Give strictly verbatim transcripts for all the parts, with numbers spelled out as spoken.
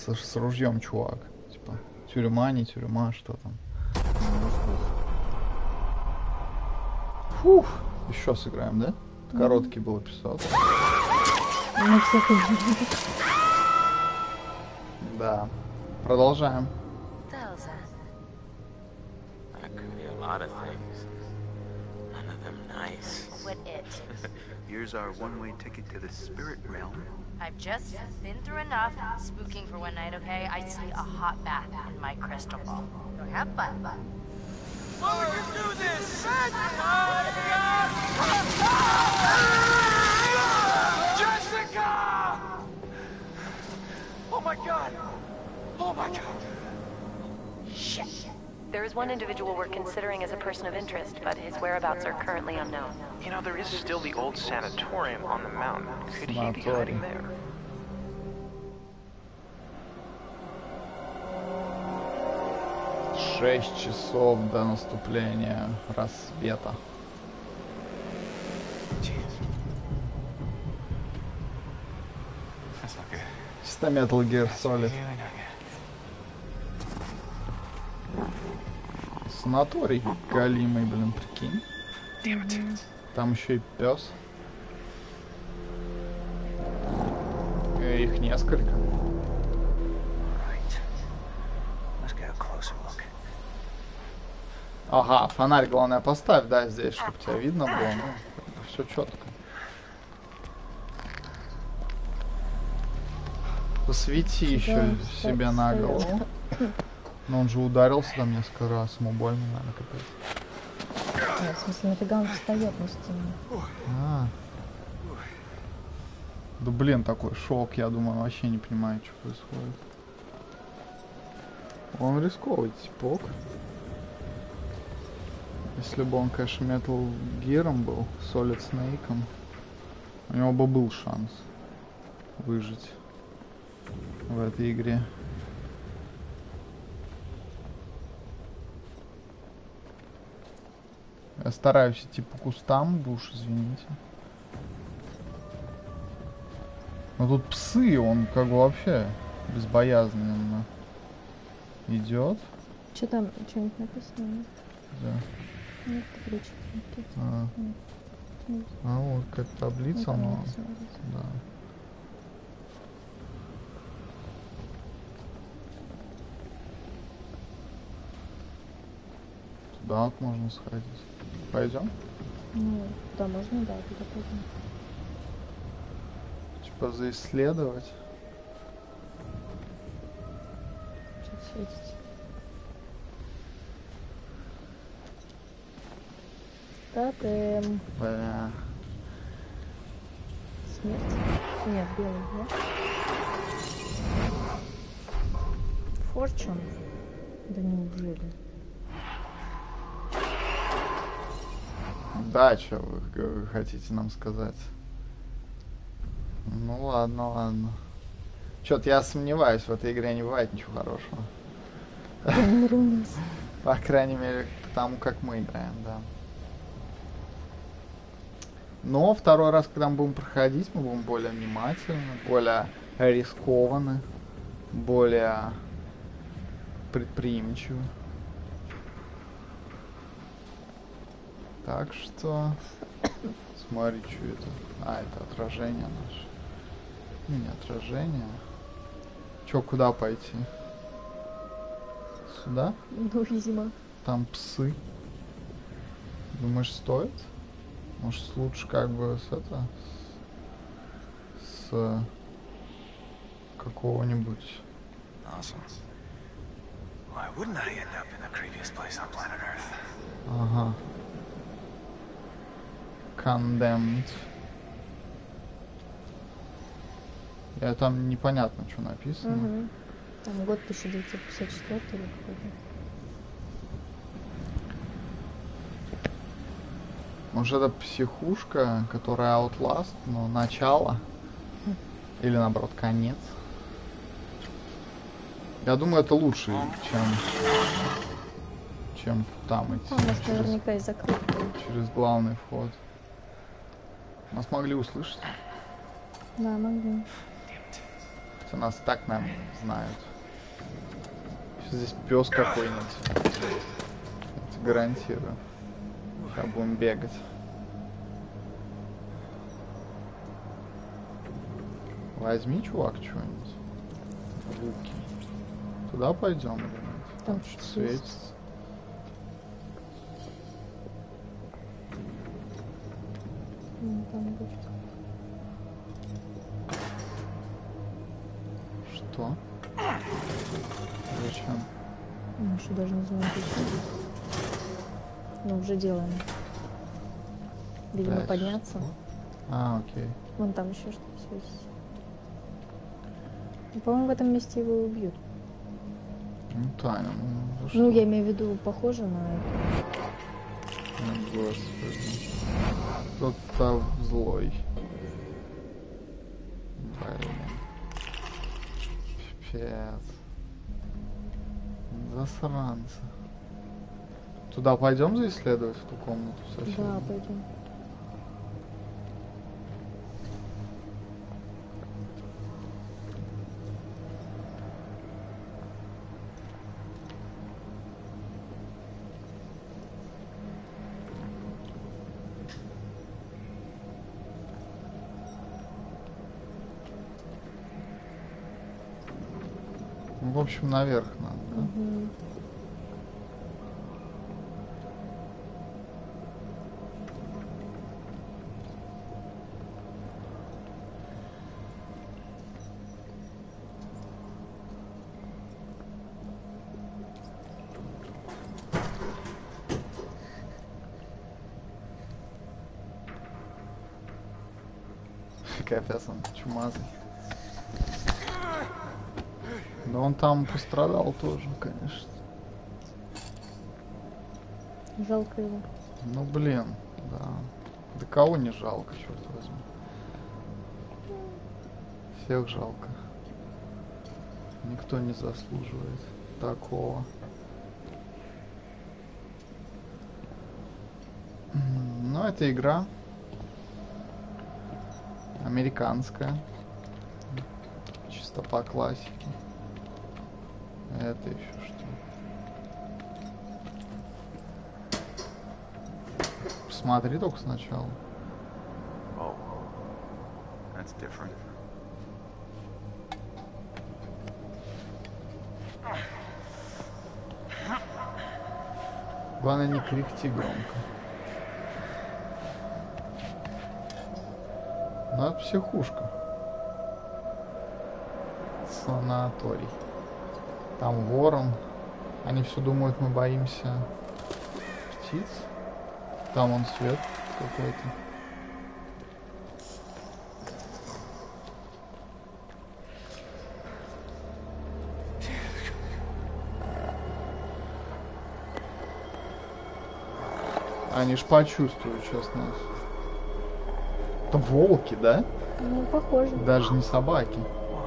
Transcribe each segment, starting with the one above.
с, с ружьем, чувак. Типа, тюрьма, не тюрьма, что там. Фух, еще сыграем, да? Mm-hmm. Короткий был эпизод. Да. Продолжаем. What it? Here's our one-way ticket to the spirit realm. I've just been through enough spooking for one night, okay? I see a hot bath in my crystal ball. So have fun. Oh, we can do this! Jessica! Oh my god! Oh my god! Shit. There is one individual we're considering as a person of interest, but his whereabouts are currently unknown. You know, there is still the old sanatorium on the mountain. Could he be hiding there? Шесть часов до наступления рассвета. Чисто Metal Gear Solid. Санаторий галимый, блин, прикинь. Там еще и пес. И их несколько. Ага, фонарь главное поставь, да, здесь, чтобы тебя видно было. Ну, все четко. Посвети еще себе на голову. Но он же ударился там несколько раз, ему больно, наверное, капец. Нет, в смысле, нафига он встает на стене? А. Да блин, такой шок, я думаю, вообще не понимаю, что происходит. Он рисковый типок. Если бы он, конечно, Metal Gear был, Solid Snake, у него бы был шанс выжить в этой игре. Я стараюсь идти по кустам, уж извините. Но тут псы, он как бы вообще безбоязненно идет. Что там, что-нибудь написано? Да. Нет таблички. А, а вот как таблица, ну, но... Да. Туда вот можно сходить. Пойдем? Ну, да, можно, да, туда пойдем. Типа заисследовать. Что-то светится. Тотем. Бля. Смерть. Нет, белый, да? Форчун. Да неужели? Да, что вы, вы хотите нам сказать? Ну ладно, ладно. Чё-то я сомневаюсь, в этой игре не бывает ничего хорошего. По крайней мере, к тому, как мы играем, да. Но второй раз, когда мы будем проходить, мы будем более внимательны, более рискованны, более предприимчивы. Так что... Смотри, что это. А, это отражение наше. Не, не отражение. Чё, куда пойти? Сюда? Ну, видимо. Там псы. Думаешь, стоит? Может, лучше как бы с это... С... с какого-нибудь... Awesome. Why wouldn't I end up in the creepiest place on planet Earth? Ага. Condemned. Я там непонятно, что написано. Угу. Там год тысяча девятьсот пятьдесят четвёртый или какой-то. Может, это психушка, которая Outlast, но начало. Или наоборот, конец. Я думаю, это лучше, чем чем там идти. А, у нас через, наверняка и закрыт. через главный вход. Нас могли услышать. Да, могли. Хотя нас так, наверное, знают. Здесь пес какой-нибудь. Это гарантирую. Сейчас будем бегать. Возьми, чувак, что-нибудь. Луки. Туда пойдем или нет? Там что-то что-то светится. Ну, там будет. Что? Зачем? Ну, что даже не знаю, что это. Ну, уже делаем. Видимо, Дальше. подняться. А, окей. Вон там еще что-то светится. Ну, по-моему, в этом месте его убьют. Ну, Таня, ну за что? Ну, я имею в виду, похоже на это. О, Господи. Кто-то злой. Блин. Пипец. Засранцы. Туда пойдем заисследовать, в ту комнату совсем? Да, пойдем. Ну, в общем, наверх надо, да? Угу. Капец, он чумазый. Да он там пострадал тоже, конечно. Жалко его. Ну блин, да. Да кого не жалко, черт возьми. Всех жалко. Никто не заслуживает такого. Ну, это игра. Американская. Чисто по классике. Это еще что? Посмотри только сначала. Oh, that's different. Главное, не кряхти громко. Ну, это психушка. Санаторий. Там ворон. Они все думают, мы боимся птиц. Там он свет какой-то. Они ж почувствуют сейчас нас. Это волки, да? Ну, похоже. Даже не собаки.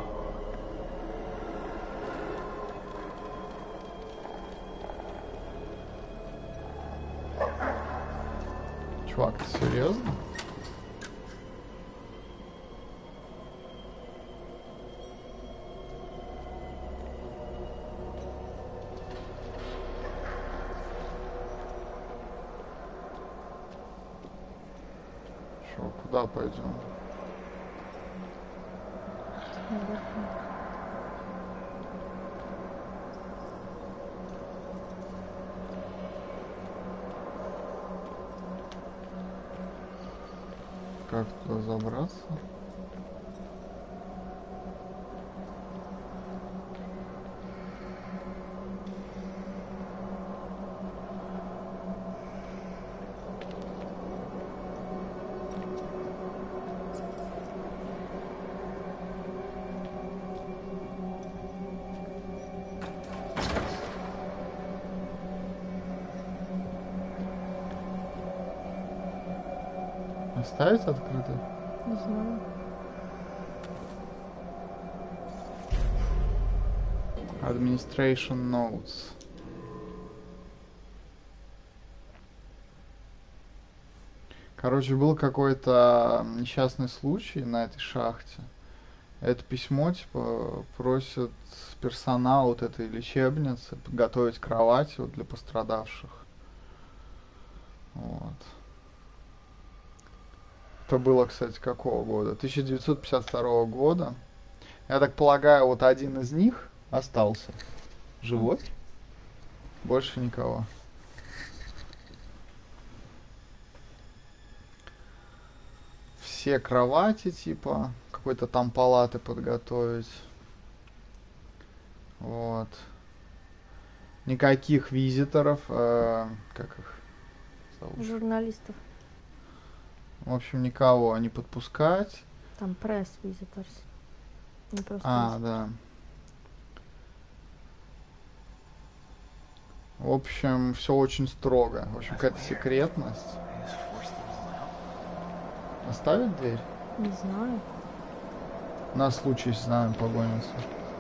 Чувак, ты серьезно? Шо, куда пойдем? Как туда забраться? Оставить открытой? Не знаю. Administration Notes. Короче, был какой-то несчастный случай на этой шахте. Это письмо, типа, просит персонал вот этой лечебницы подготовить кровати вот для пострадавших. Вот. Это было, кстати, какого года? тысяча девятьсот пятьдесят второго года. Я так полагаю, вот один из них остался живой. Больше никого. Все кровати, типа, какой-то там палаты подготовить. Вот. Никаких визиторов, э, как их зовут? Журналистов. В общем, никого не подпускать. Там пресс visitors. Не просто А, visitors. да. В общем, все очень строго. В общем, какая-то секретность. They just forced them all out. Оставить дверь? Не знаю. На случай, если за нами погонятся.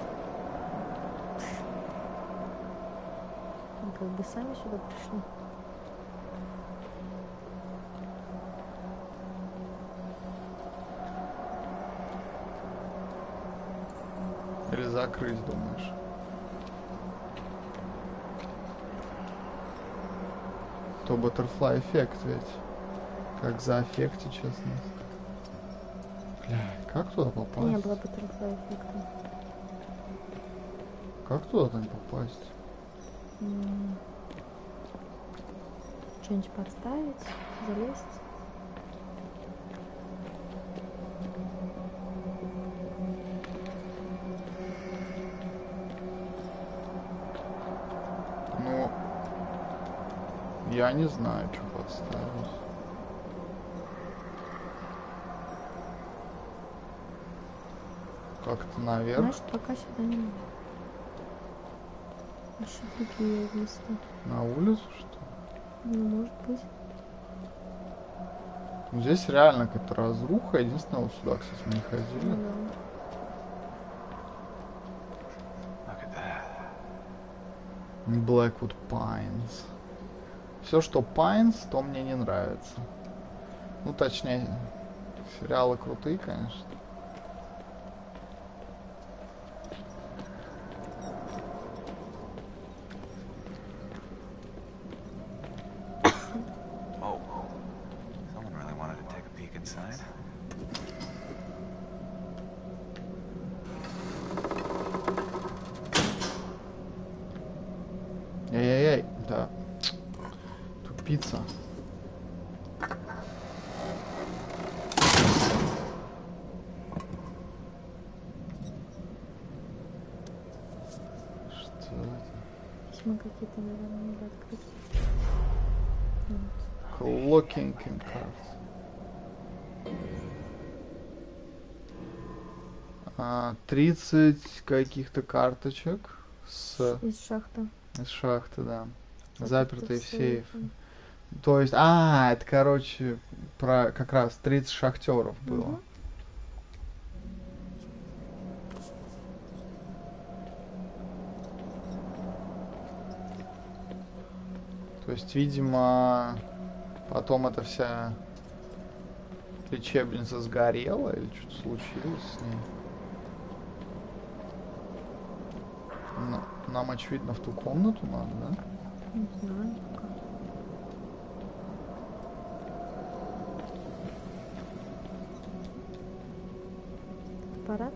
Мы как бы сами сюда пришли. Или закрыть, думаешь? То Butterfly эффект ведь. Как заэффекти, честно. Бля, как туда попасть? Не было Butterfly эффекта. Как туда там попасть? М. Что-нибудь подставить, залезть. Ну, я не знаю, что подставить. Как-то наверх. Значит, пока сюда не надо. Еще другие места. На улицу, что ли? Ну, может быть. Ну, здесь реально какая-то разруха. Единственное, вот сюда, кстати, мы не ходили. Ну, да. Look at that. Blackwood Pines. Все, что Pines, то мне не нравится. Ну, точнее, сериалы крутые, конечно. Oh. Someone really wanted to take a peek inside. Эй-эй-эй, да. Тупица. Что это? Письма какие-то, наверное, надо открыть. Вот. Clocking in cards. А, тридцать каких-то карточек с Из шахты. из шахты, да. Вот Запертые это в сейф. сейф. То есть, а, это, короче, про как раз тридцать шахтеров было. Мгм. То есть, видимо, потом эта вся лечебница сгорела или что-то случилось с ней. Н- Нам, очевидно, в ту комнату надо, да? Не знаю пока. Аппарат?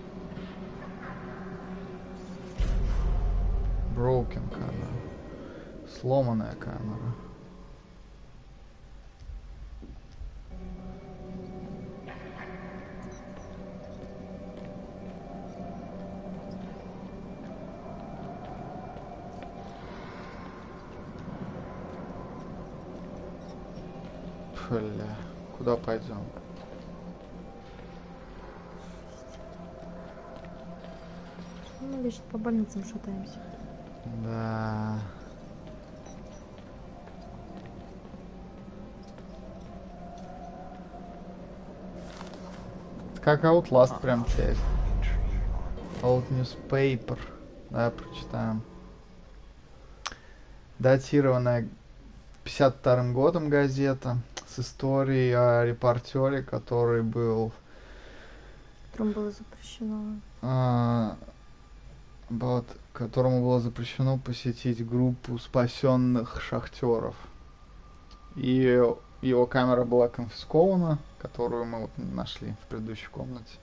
Broken камера. Сломанная камера. Бля, куда пойдем? Ну, мы лишь по больницам шатаемся. Да. Как Outlast прям часть. Intrigue on. Old Newspaper. Да, прочитаем. Датированная пятьдесят вторым годом газета с историей о репортере, который был Которому было запрещено. А, вот, которому было запрещено посетить группу спасенных шахтеров. И его камера была конфискована, которую мы вот нашли в предыдущей комнате.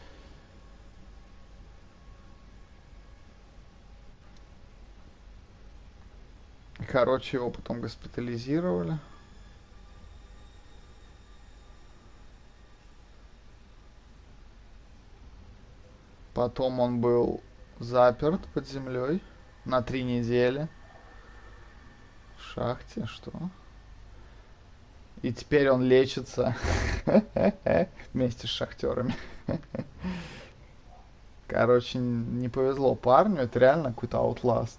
Короче, его потом госпитализировали. Потом он был заперт под землей на три недели. В шахте, что? И теперь он лечится вместе с шахтерами. Короче, не повезло парню, это реально какой-то Outlast.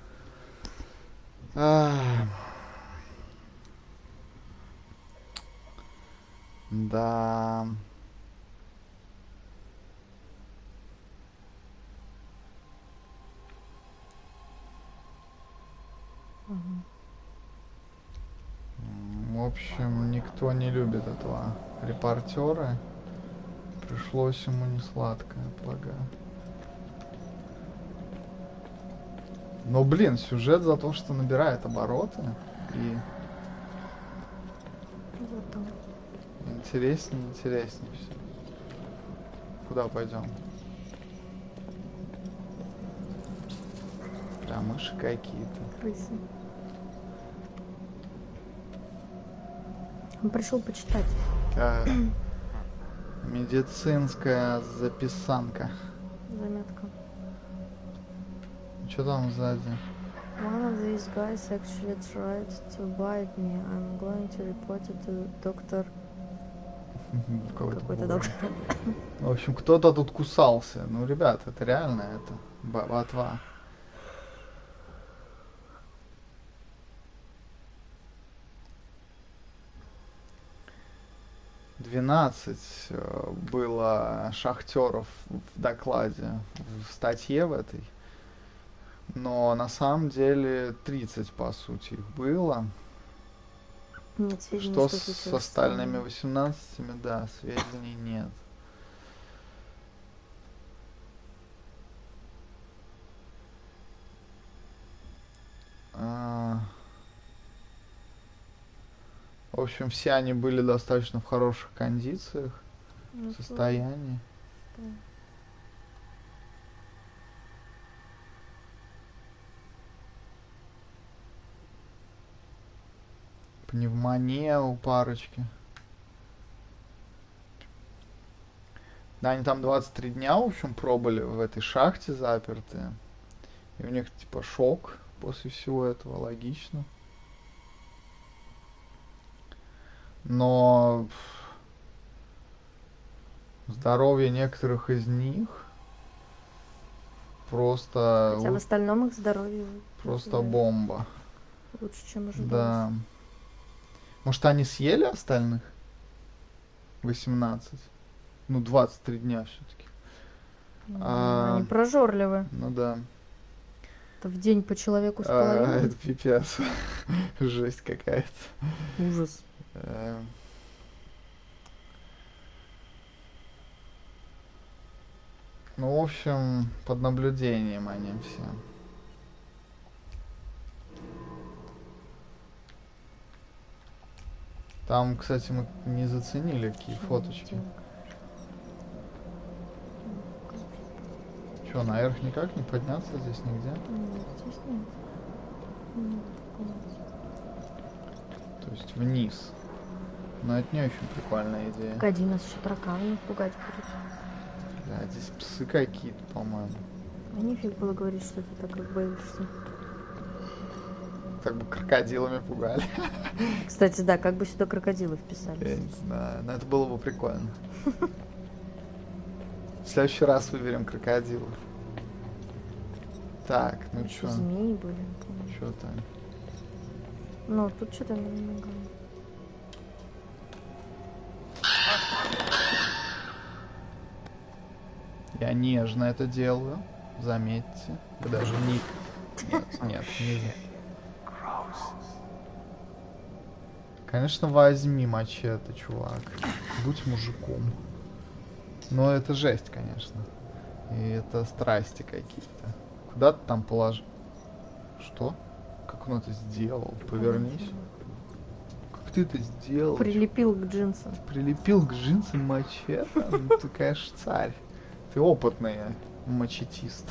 Да. В общем, никто не любит этого репортера. Пришлось ему не сладко, я полагаю. Но, блин, сюжет за то, что набирает обороты. И интереснее, интереснее все. Куда пойдем? Прям мыши какие-то. Крысы. Он пришел почитать. А, медицинская записанка. Заметка. Что там сзади? One of these guys actually tried to bite me. I'm going to report it to доктор. Какой-то доктор. В общем, кто-то тут кусался. Ну, ребят, это реально, это ботва. двенадцать было шахтеров в докладе, в статье в этой. Но на самом деле тридцать, по сути, их было. Нет сведений, что, что с остальными восемнадцатью, да, сведений нет. А... В общем, все они были достаточно в хороших кондициях, ну, состоянии. Да. Пневмония у парочки. Да, они там двадцать три дня, в общем, пробыли в этой шахте запертые. И у них, типа, шок после всего этого, логично. Но здоровье некоторых из них просто... Хотя в остальном их здоровье... Просто бомба. Лучше, чем ожидалось. Да. Может, они съели остальных? восемнадцать. Ну, двадцать три дня все-таки. Ну, а... Они прожорливы. Ну да. Это в день по человеку с половиной. половиной. А, это пипец. Жесть какая-то. Ужас. Ну, в общем, под наблюдением они все. Там, кстати, мы не заценили, какие фоточки. Че, наверх никак не подняться здесь нигде? Нет, здесь нет. Нет, то есть вниз. Но это не очень прикольная идея. Погоди, нас еще тараканы пугать будут. Да, здесь псы какие-то, по-моему. А нефиг было говорить, что ты так как боишься. Так бы крокодилами пугали. Кстати, да, как бы сюда крокодилы вписались. Я не знаю, но это было бы прикольно. В следующий раз выберем крокодилов. Так, ну чё? Змеи были. Чё там? Ну, тут что-то немного. Я нежно это делаю, заметьте. Вы даже ник. Нет, нет, не. Конечно, возьми мачете, чувак. Будь мужиком. Но это жесть, конечно. И это страсти какие-то. Куда ты там положил? Что? Как он это сделал? Повернись. Как ты это сделал? Прилепил к джинсам. Прилепил к джинсам мачете? Ну, ты, конечно, царь. Ты опытный мачетист.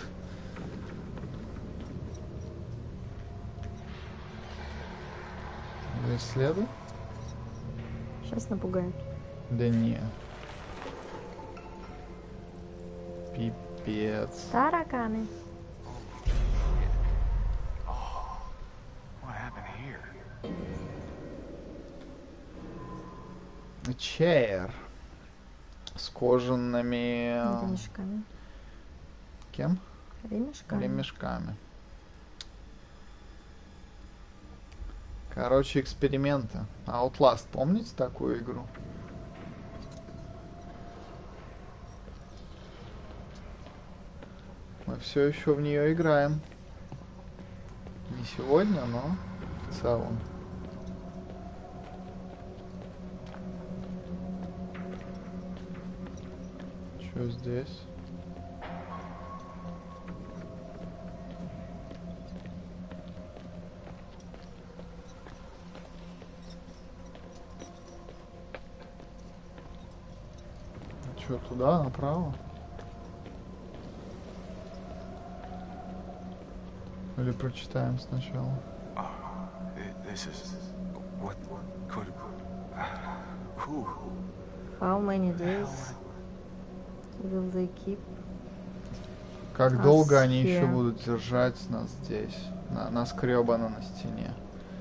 Здесь следует? Сейчас напугают. Да не. Пипец. Тараканы. What happened here? Чейр. С кожаными... Ремешками. Кем? Ремешками. Ремешками. Короче, эксперименты. Outlast, помните такую игру? Мы все еще в нее играем. Не сегодня, но в целом. Что здесь? Что, туда, направо? Или прочитаем сначала? Oh, thi- this is... What could... Who? How many days will they keep? Как Нас долго они еще here. будут держать нас здесь? На, наскребано на стене.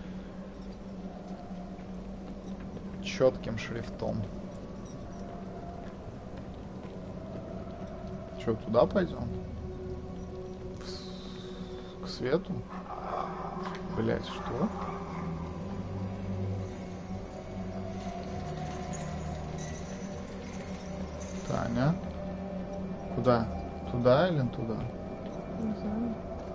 Четким шрифтом. Что, туда пойдем? К свету? Блять, что? Таня? Куда? Туда или туда? Не знаю.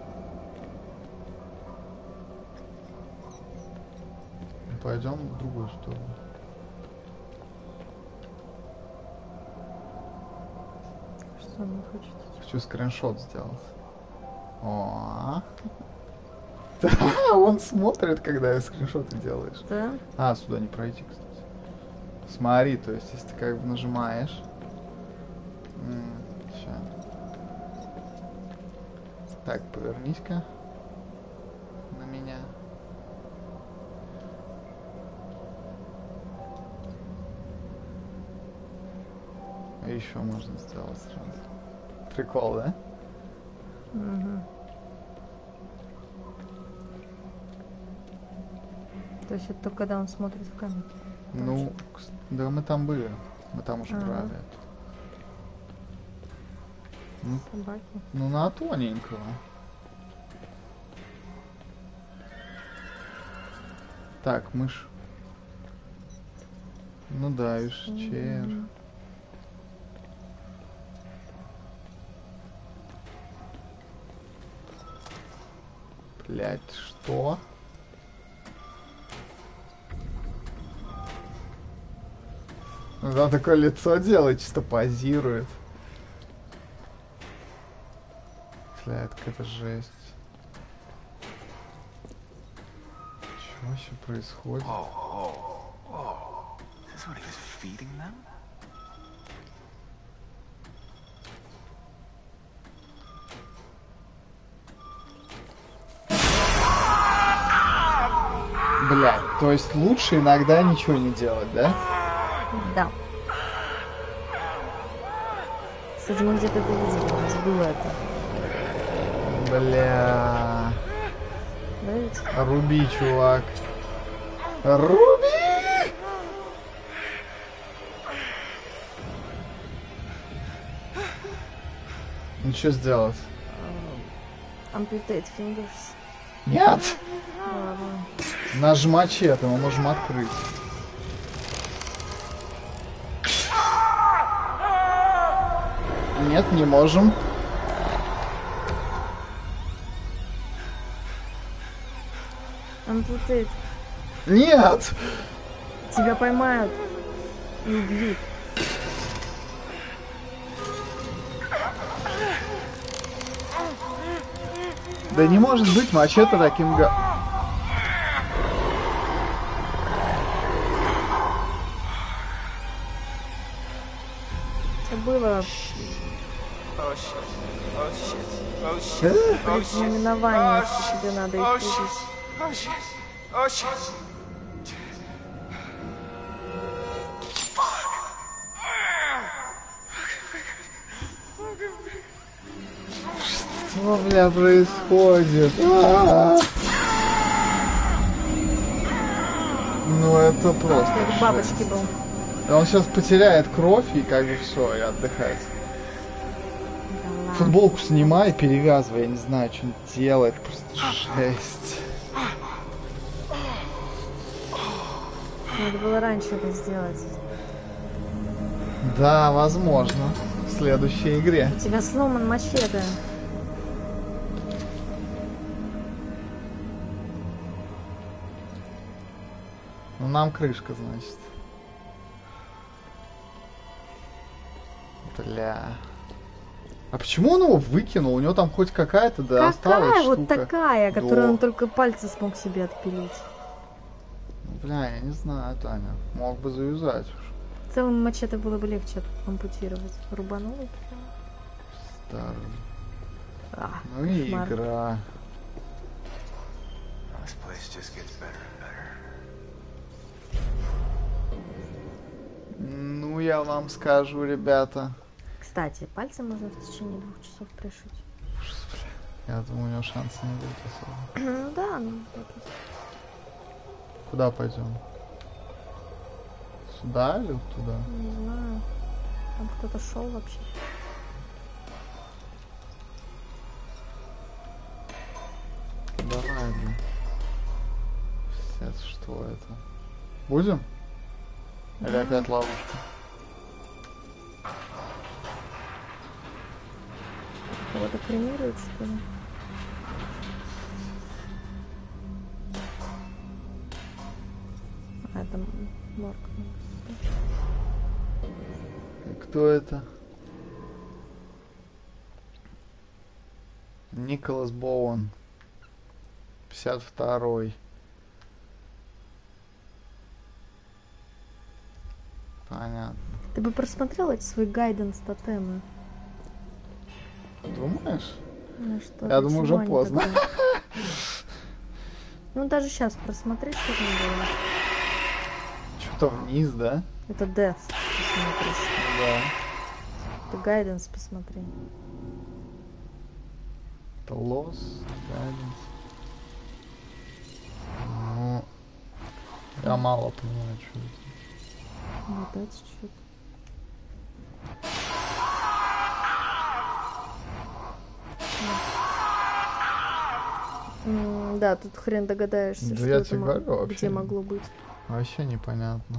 Пойдем в другую сторону. Что он хочет? Хочу скриншот сделать. О, да, он смотрит, когда скриншоты делаешь. Да? А, сюда не пройти, кстати. Смотри, то есть, если ты как бы нажимаешь. Ща. Так, повернись-ка на меня. А еще можно сделать сразу. Прикол, да? Угу. То есть это только когда он смотрит в камеру? Ну, кс- да мы там были. Мы там уже Ага. брали это. Ну, Собаки. ну на тоненького. Так, мышь. Ну да, видишь, чейр. М. Блять, что? Ну да, такое лицо делает, чисто позирует. Бля, это какая-то жесть. Что вообще происходит? Whoa, whoa, whoa. Is this what he was feeding them? Блядь, то есть лучше иногда ничего не делать, да? Да. Кстати, мы где-то это видели, у нас было это. Бля. Да ведь? Руби, чувак. Руби! Ну что сделать? Amputate fingers. Нет! Ладно. Наш мачете, мы можем открыть. Нет, не можем. Amputate. Нет! Тебя поймают и убьют. Да не может быть мачете таким га... Это было Oh shit. Oh shit. Oh shit. Oh shit. предзнаменование, что тебе надо Oh их shit. убить. Oh shit. Oh shit. Что, бля, происходит? А-а-а. Ну это просто. Как жесть. бабочки был. Да он сейчас потеряет кровь и как бы все, и отдыхает. Да ладно. Футболку снимай, перевязывай, я не знаю, что он делает, просто жесть. Надо было раньше это сделать. Да, возможно, в следующей игре. У тебя сломан мачете. Ну нам крышка, значит. Бля. А почему он его выкинул? У него там хоть какая-то, да, осталась Какая вот штука. такая, которую Да. он только пальцы смог себе отпилить. Бля, я не знаю, Таня. Мог бы завязать уж. Целым мачете было бы легче ампутировать. Рубанул и прям. Старый. А, Ну и кошмар. игра. This place just gets better and better. Ну, я вам скажу, ребята. Кстати, пальцы можно в течение двух часов пришить. Я думаю, у него шанса не будет особо. Ну да, ну это- Куда пойдем? Сюда или туда? не знаю. Там кто-то шел вообще. Давай, блин. Пиздец, что это? Будем? Или опять ловушка? Кого-то кремируют, что ли? А, это м- морг. И кто это? Николас Боуэн. пятьдесят второй. Понятно. Ты бы просмотрел эти свои гайденс тотемы? Думаешь? Ну, что, Я для думаю, чего уже они поздно. тогда? Ну, даже сейчас просмотреть, что там было. Что-то вниз, да? Это Death. Посмотришь. Да. Это гайденс посмотри. Это Lost Guidance. Ну, я мало понимаю, что это. Вот это чуть-чуть. М, Да, тут хрен догадаешься, Да что я это тебе мо- говорю, вообще где не- могло быть. Вообще непонятно.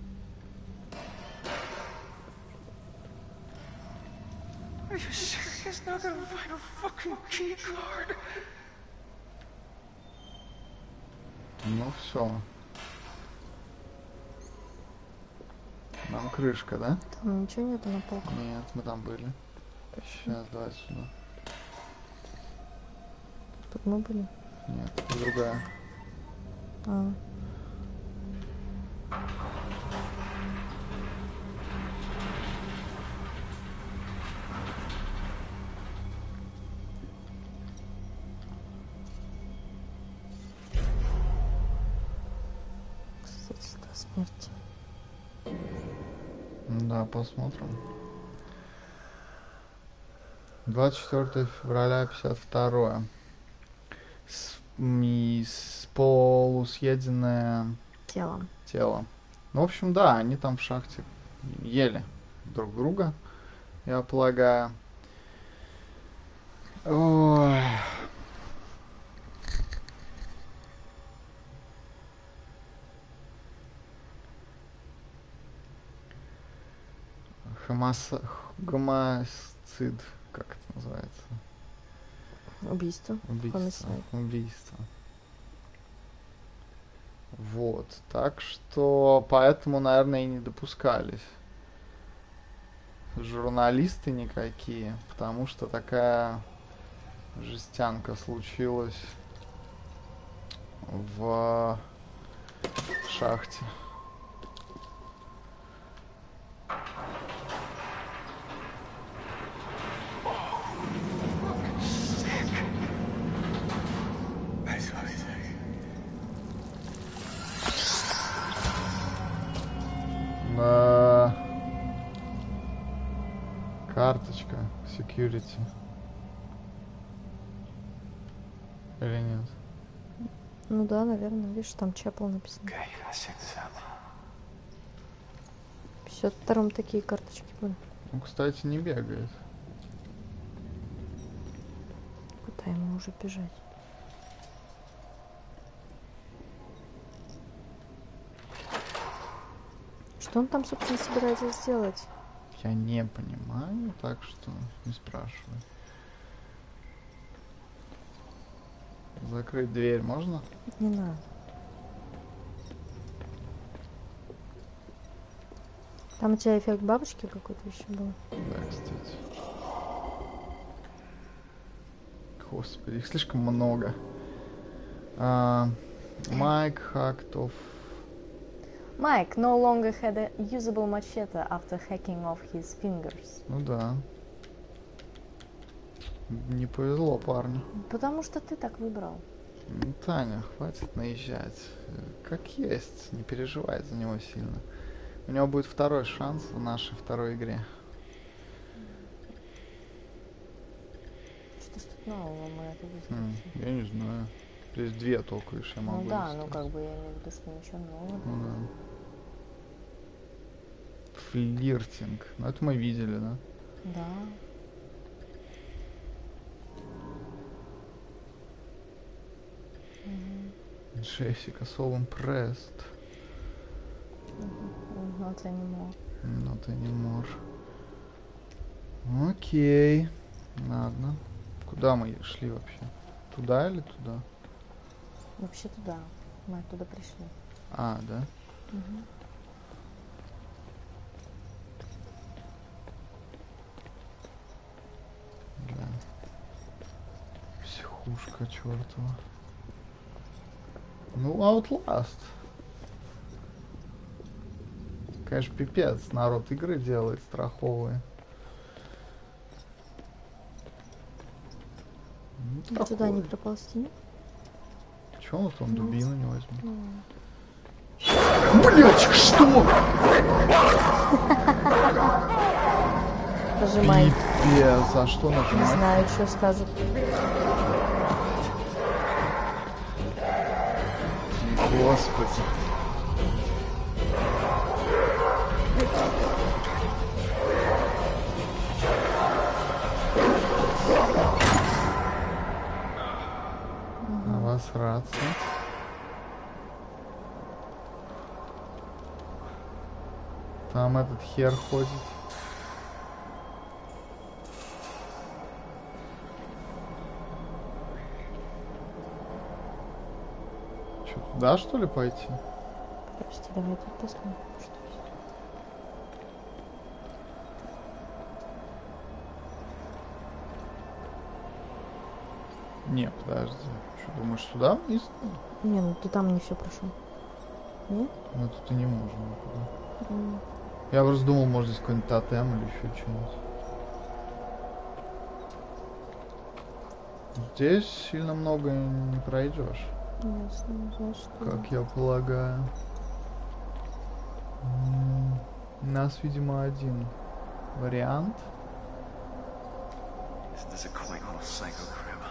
Are you serious? Not gonna find a fucking key card? Ну все. Нам крышка, да? Там ничего нету на полках. Нет, мы там были. Сейчас, давай сюда. Тут мы были. Нет, другая. А. Кстати, до смерти. Да, посмотрим. двадцать четвёртое февраля пятьдесят второе. С, ми- с полусъеденное Телом. тело. Ну, в общем, да, они там в шахте ели друг друга, я полагаю. Ой. Хомоса... Гомоцид, как это называется? Убийство. Убийство. Homicide. Убийство. Вот. Так что поэтому, наверное, и не допускались журналисты никакие, потому что такая жестянка случилась в шахте. Да. Карточка security. Или нет? Ну да, наверное. Видишь, там Чапл написано. Okay, let's check this out. В пятьдесят втором такие карточки были. Ну, кстати, не бегает. Куда ему уже бежать? Что он там, собственно, собирается сделать? Я не понимаю, так что не спрашивай. Закрыть дверь можно? Не надо. Там у тебя эффект бабочки какой-то еще был. Да, кстати. Господи, их слишком много. А, Майк Хактов. Mike no longer had a usable machete after hacking off his fingers. Ну да. Не повезло парню. Потому что ты так выбрал. Ну, Таня, хватит наезжать. Как есть, не переживай за него сильно. У него будет второй шанс в нашей второй игре. Что ж тут нового мы это М, выскочим? я не знаю. Здесь две только лишь я могу. Ну да, сделать. ну как бы я имею в виду, что ничего нового. Ну да. Флиртинг. Ну это мы видели, да? Да. Джессика so impressed. Not anymore. Not anymore. Окей. Ладно. Куда мы шли вообще? Туда или туда? Вообще туда. Мы оттуда пришли. А, да? Мгм. Да. Психушка чертова. Ну, Outlast. Конечно, пипец. Народ игры делает страховые. Ну, А туда не такое. проползти? Чё он там дубину не возьмет? Ну, Блять, что? Нажимай. Пипец, а что Не нажимать? знаю, что скажут. Господи. Обосраться. Там этот хер ходит. Что, туда что ли пойти? Подожди, давай тут посмотрим, что есть. Не, подожди. Что, думаешь, сюда вниз? Не, ну ты там не все прошел. Нет? Мы тут и не можем никуда. М. Я просто думал, может здесь какой-нибудь тотем или еще что-нибудь. Здесь сильно много не пройдешь, Ясно, значит, туда. как я полагаю. М, У нас, видимо, один вариант. Isn't this a quaint little psycho crib?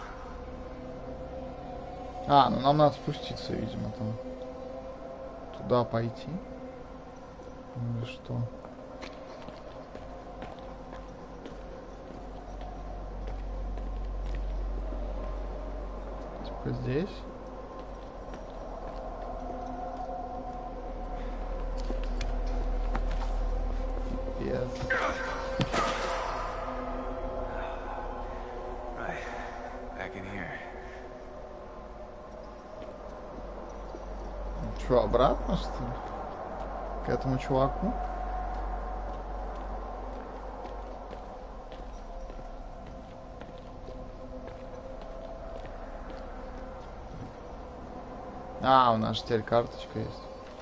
А, ну нам надо спуститься, видимо, там. Туда пойти. Или что? Типа здесь? Пипец. Right. Back in here. Что, обратно, что ли? К этому чуваку? А, у нас же теперь карточка есть.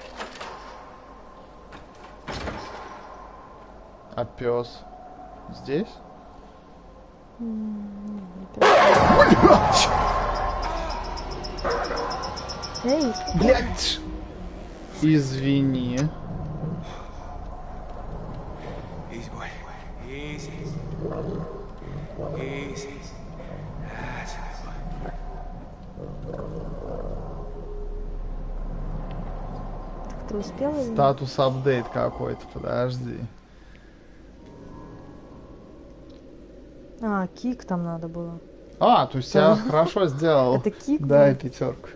А пес здесь? Эй, Блять! Извини. Easy, boy. Easy. Easy. That's it, boy. ты успела? или нет? Статус апдейт какой-то, подожди. А, кик там надо было. А, то есть я хорошо сделал. Это кик Да, был? и пятерку.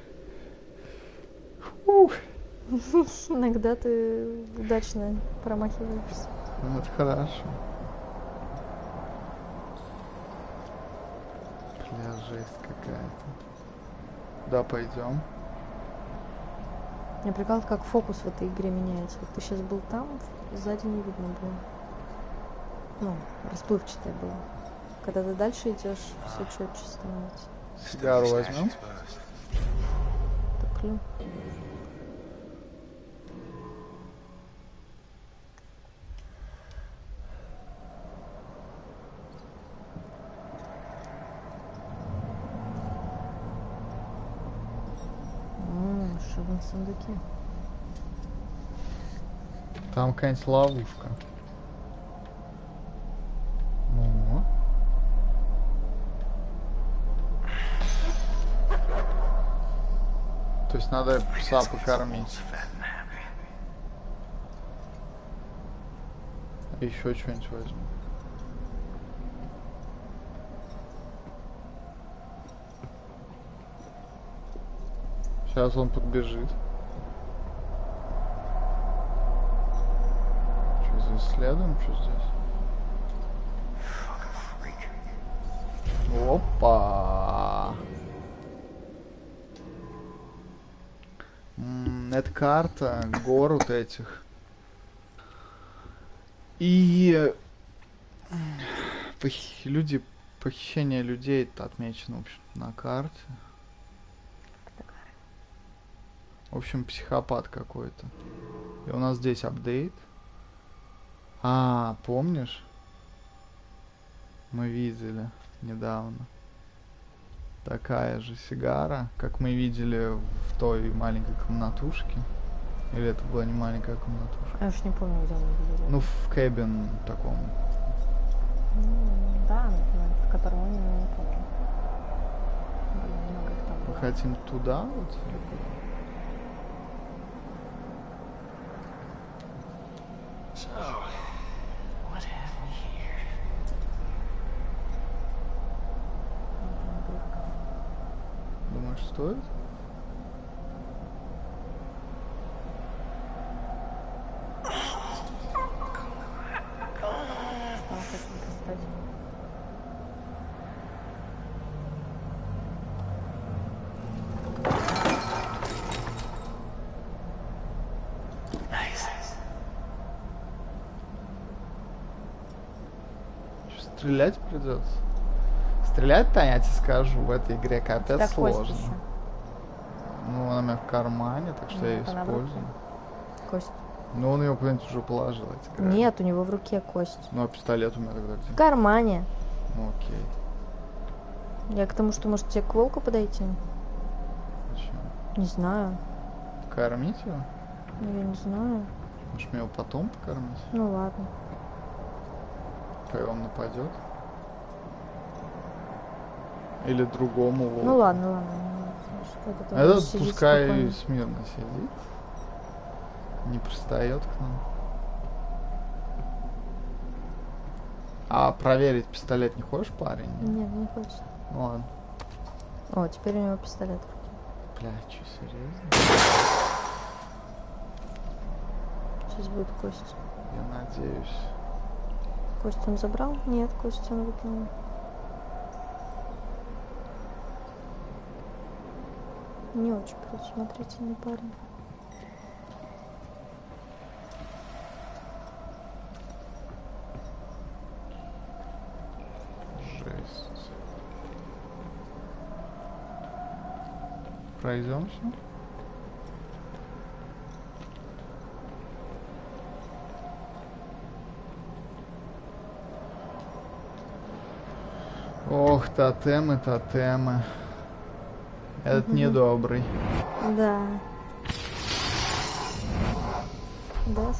Ух, Иногда ты удачно промахиваешься. ну это хорошо. Бля, жесть какая-то. Да, пойдем. Меня прикалывает, как фокус в этой игре меняется. Вот ты сейчас был там, сзади не видно было. Ну, расплывчатое было. Когда ты дальше идешь, все четче становится. Сигару возьмем. Так, клю. Ммм, что в сундуке? Там какая-нибудь ловушка. Ну. То есть надо пса покормить. Еще что-нибудь возьму. Сейчас он подбежит. Что за исследуем? Что здесь? Опа! М, Это карта гор вот этих. И похи- люди, похищение людей отмечено, в общем, на карте. В общем, психопат какой-то. И у нас здесь апдейт. А, помнишь? Мы видели недавно. Такая же сигара, как мы видели в той маленькой комнатушке. Или это была не маленькая комнатушка? Я уж не помню, где мы видели. Ну, в кэбин таком. М, да, например, в котором мы не помню. Блин, много их там Мы было. хотим туда вот? или куда? So, what have we here? Думаешь, стоит? Осталось только достать. Nice. Чё, стрелять придется? Стрелять-то, я тебе скажу, в этой игре капец Так, кость сложно. еще. Ну, она у меня в кармане, так что я ее Ну, она в руке. использую. Кость. Но он ее куда-нибудь уже положил, эти грабли. Нет, у него в руке кость. Ну, а пистолет у меня тогда В где? кармане. Ну, окей. Я к тому, что может тебе к волку подойти? Зачем? Не знаю. Кормить его? Ну, я не знаю. Может, мне его потом покормить? Ну ладно. Когда он нападет? Или другому волку? Ну ладно, ладно. Что это там Этот сидит пускай спокойно? смирно сидит. Не пристает к нам. А проверить пистолет не хочешь, парень? Нет, не хочет. Ну ладно. О, теперь у него пистолет в руке. Бля, чё, серьезно? Сейчас будет кость. Я надеюсь. Кость он забрал? Нет, кость он выкинул. Не очень предусмотрительный парень. Жесть. Пройдемся? Ох, тотемы, тотемы. Этот недобрый. Да. Да.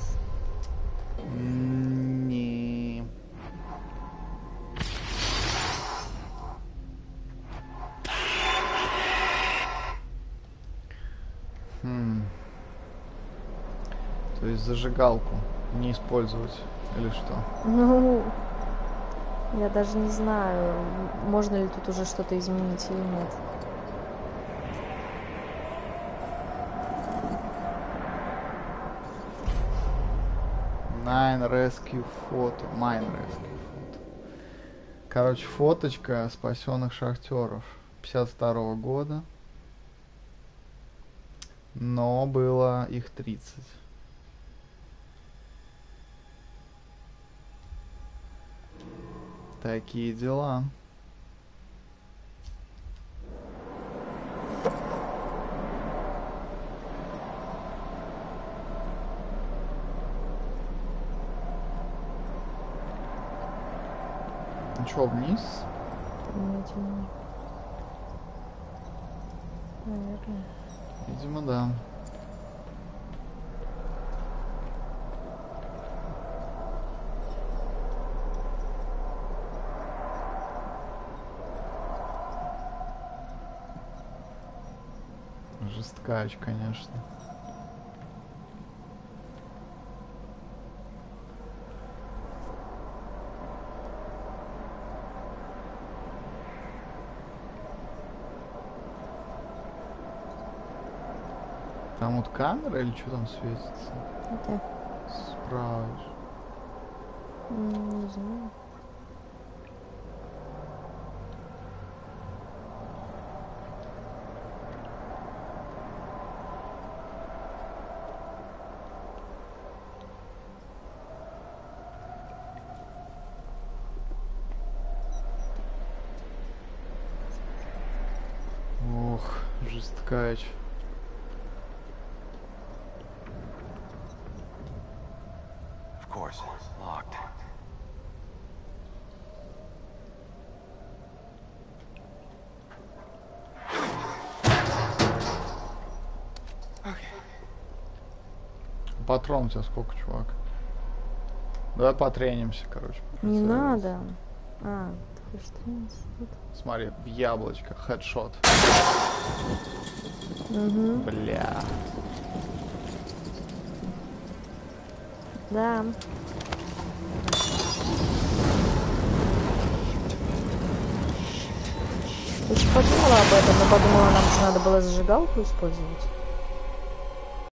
Не. Хм. То есть зажигалку не использовать или что? Ну, я даже не знаю, можно ли тут уже что-то изменить или нет. Nine Rescue Photo. Mine Rescue Photo. Короче, фоточка спасенных шахтеров пятьдесят второго года. Но было их тридцать. Такие дела. Ну чё, вниз? Видимо. Наверное. Видимо, да. Жесткач, конечно. Там вот камера или что там светится? Да. Справа. М, Не знаю. Ох, жесткач. Of course, locked. Патрон у тебя сколько, чувак? Давай потренимся, короче. Не прицеливаться. надо. А, ты хочешь тренироваться тут? Смотри, в яблочко, хедшот. Угу. Бля. Да. Я еще подумала об этом, но подумала, нам же надо было зажигалку использовать.